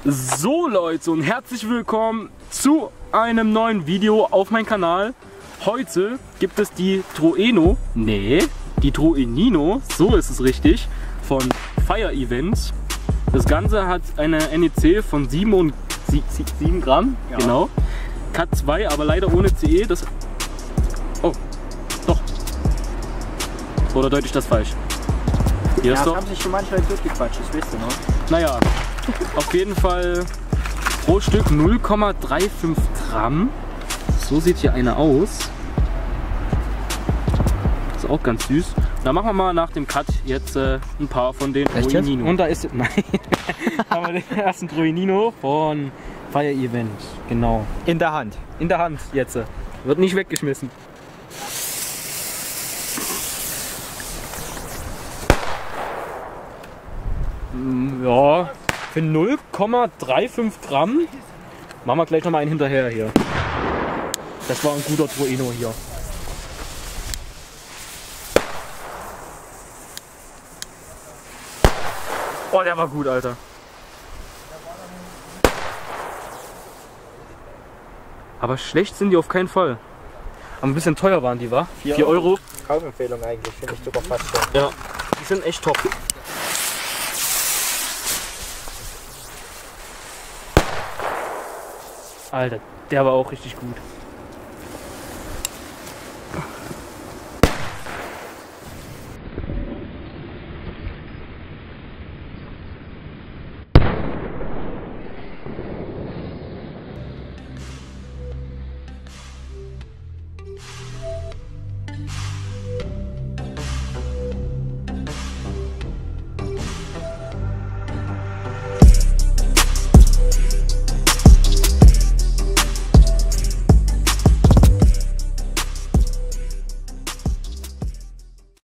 So Leute und herzlich willkommen zu einem neuen Video auf meinem Kanal. Heute gibt es die die Troenino, so ist es richtig, von Fire Event. Das Ganze hat eine NEC von 7 Gramm, ja. Genau. Cat 2, aber leider ohne CE. Oh, doch. Oder deute ich das falsch? Hier ja, ist das haben sich schon manchmal durchgequatscht, das wisst ihr noch. Naja, auf jeden Fall pro Stück 0,35 Gramm. So sieht hier eine aus. Ist auch ganz süß. Da machen wir mal nach dem Cut jetzt ein paar von den Troenino. Und da ist, nein, haben wir den ersten Troenino von Fire Event. Genau. In der Hand. In der Hand jetzt. Wird nicht weggeschmissen. Ja, für 0,35 Gramm machen wir gleich noch mal einen hinterher hier. Das war ein guter Troenino hier. Oh, der war gut, Alter. Aber schlecht sind die auf keinen Fall. Aber ein bisschen teuer waren die, wa? 4 Euro. Kaufempfehlung eigentlich, finde ich sogar fast schon. Ja, die sind echt top. Alter, der war auch richtig gut.